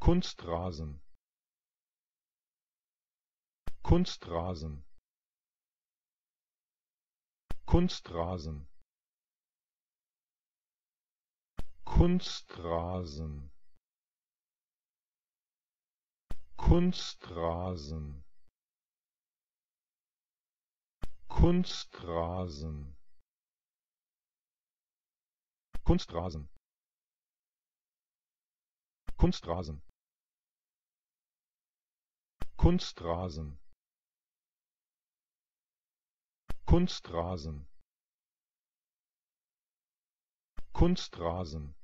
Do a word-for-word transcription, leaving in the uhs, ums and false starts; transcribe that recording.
Kunstrasen, Kunstrasen, Kunstrasen, Kunstrasen, Kunstrasen, Kunstrasen, Kunstrasen, Kunstrasen, Kunstrasen, Kunstrasen, Kunstrasen,